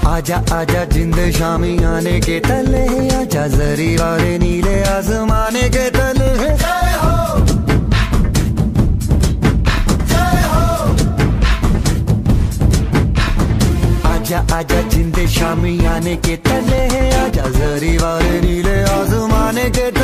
आजा आजा जिंद शामी आने के तले, आजा जरी वाले नीले आसमाने के तले। जय हो, जय हो। आजा आजा जिंद शामी आने के तले, आजा जरी वाले नीले आसमाने के